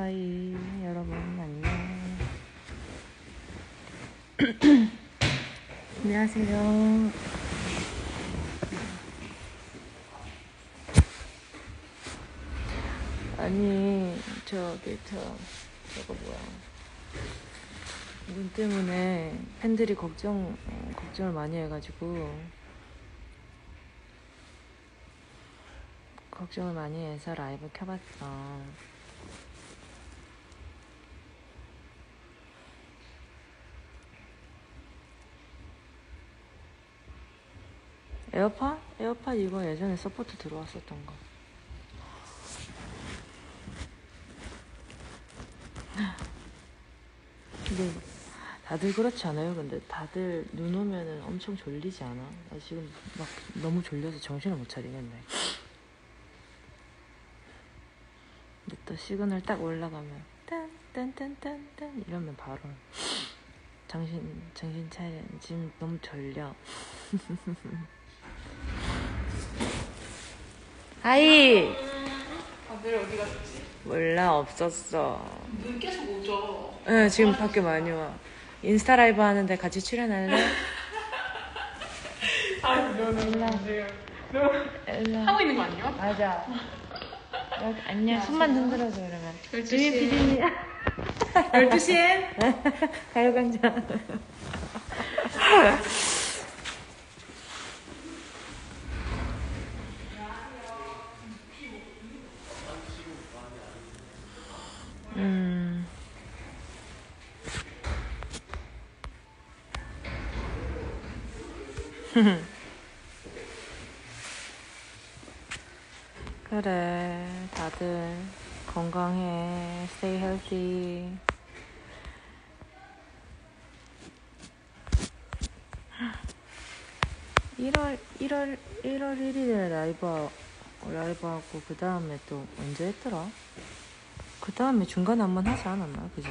하이 여러분 안녕. 안녕하세요. 아니 저거 뭐야, 문 때문에 팬들이 걱정을 많이 해가지고 걱정을 많이 해서 라이브 켜봤어. 에어팟 이거 예전에 서포트 들어왔었던 거. 근데 다들 그렇지 않아요? 근데 다들 눈 오면은 엄청 졸리지 않아? 나 지금 막 너무 졸려서 정신을 못 차리겠네. 근데 또 시그널 딱 올라가면 딴딴딴딴딴 이러면 바로 정신 차려. 지금 너무 졸려. 하이. 다들 어디 갔지? 몰라, 없었어. 눈 계속 오죠? 응, 지금 밖에 많이 와. 인스타 라이브 하는데 같이 출연할래? 아니, 너는 일로. 하고 있는 거 아니야? 맞아. 여기, 안녕. 손만 흔들어줘, 그러면. 12시에. PD님. 12시에? 가요광장. 그래, 다들 건강해. Stay healthy. (1월 1일에) 라이브하고 그 다음에 또 언제 했더라? 그 다음에 중간에 한번 하지 않았나? 그죠?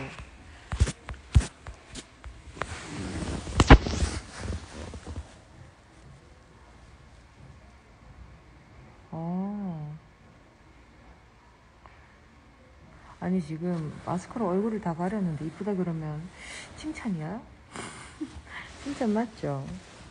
아니 지금 마스크로 얼굴을 다 가렸는데 이쁘다 그러면 칭찬이야? 칭찬 맞죠?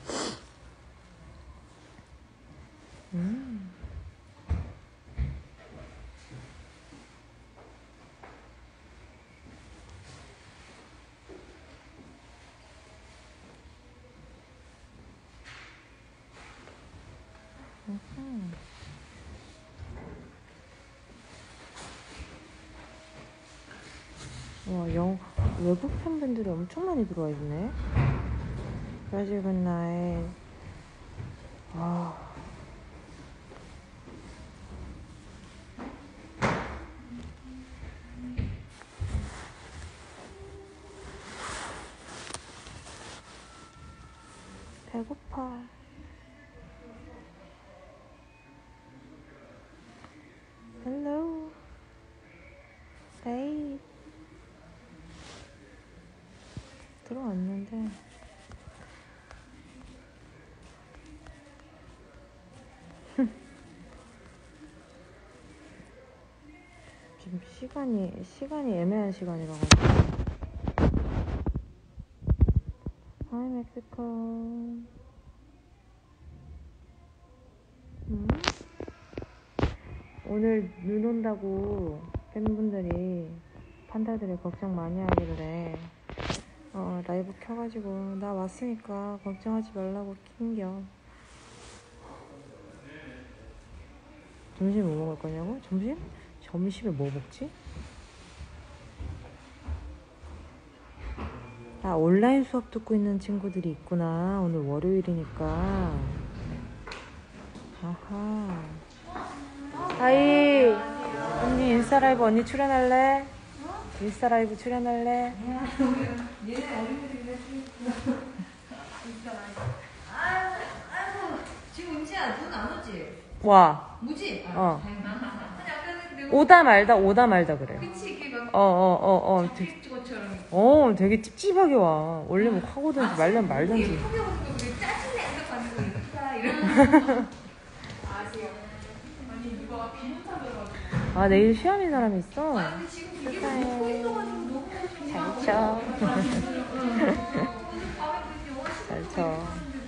와, 외국 팬분들이 엄청 많이 들어와 있네. 브라질 굿나잇. 와. 배고파. 헬로. 베이. 들어왔는데 지금 시간이 애매한 시간이라 가지고. 하이 멕시코. 오늘 눈 온다고 팬분들이 판다들이 걱정 많이 하길래 라이브 켜가지고 나 왔으니까 걱정하지 말라고 킨겨. 점심에 뭐 먹을 거냐고? 점심에 뭐 먹지? 아, 온라인 수업 듣고 있는 친구들이 있구나. 오늘 월요일이니까. 아하. 하이. 언니 인스타 라이브 언니 출연할래? 인스타 라이브 출연할래? 아이고, 지금 은지야, 돈 안 오지? 와. 뭐지? 오다 말다 그래. 그치, 이게 막 되게, 것처럼. 되게 찝찝하게 와. 원래 뭐 확 오든지 말면 말든지. 예쁘게 오는 거 그래, 짜증내. 생각하고 이쁘다, 이러면서. 아세요? 아니, 누가 비는 사더라고. 아, 내일 시험인 사람이 있어? 아니, 지금 축하해. 잘 쳐. 잘 쳐.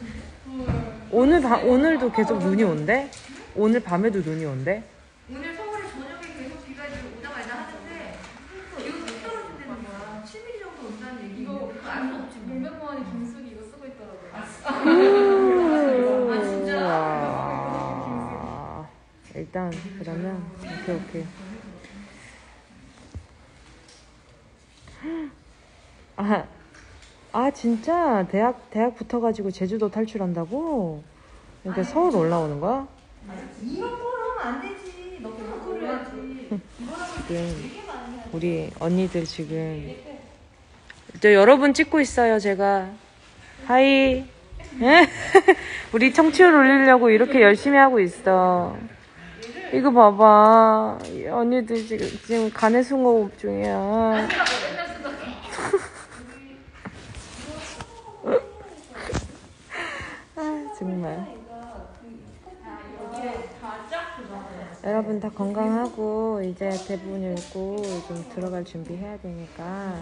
오늘도 계속 눈이 온대? 오늘 밤에도 눈이 온대? 오늘 서울에 저녁에 계속 비가 지금 오다 말다 하는데 기온이 뚝 떨어진다는 거야. 7mm 정도 온다는 얘기. 이거 알 수 없지. 뭐. 몇몇 만에 김숙이 이거 쓰고 있더라고요. 아, 진짜? 우와. 일단 그러면 오케이. 진짜 대학 붙어가지고 제주도 탈출한다고? 그러니까 서울 올라오는 거야? 이런 거로 하면 안 되지. 너 그런 걸 해야지. 지금 우리 언니들 지금 여러분 찍고 있어요. 제가 하이. 우리 청취율 올리려고 이렇게 열심히 하고 있어. 이거 봐봐. 언니들 지금 간의 숭어업 중이야. 정말. 여러분 다 건강하고 이제 대본 읽고 좀 들어갈 준비해야 되니까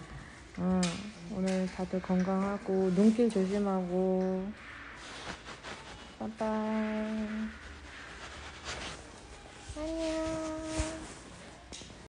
오늘 다들 건강하고 눈길 조심하고 빠빠이. 안녕.